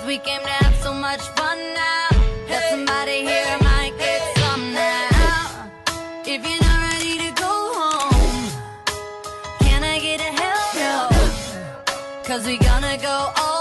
we came to have so much fun now. Got somebody here might get some now. If you're not ready to go home, can I get a hell no? 'Cause we gonna go all